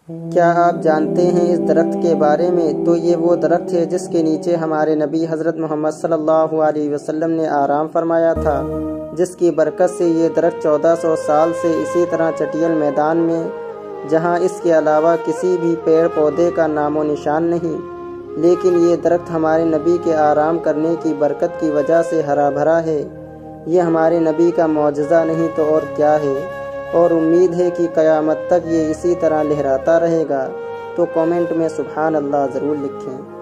क्या आप जानते हैं इस दरख्त के बारे में? तो ये वो दरख्त है जिसके नीचे हमारे नबी हज़रत मोहम्मद सल्लल्लाहु अलैहि वसल्लम ने आराम फरमाया था, जिसकी बरकत से ये दरख्त 1400 साल से इसी तरह चटियल मैदान में, जहाँ इसके अलावा किसी भी पेड़ पौधे का नामो निशान नहीं, लेकिन ये दरख्त हमारे नबी के आराम करने की बरकत की वजह से हरा भरा है। ये हमारे नबी का मौजज़ा नहीं तो और क्या है, और उम्मीद है कि क़यामत तक ये इसी तरह लहराता रहेगा। तो कमेंट में सुभान अल्लाह ज़रूर लिखें।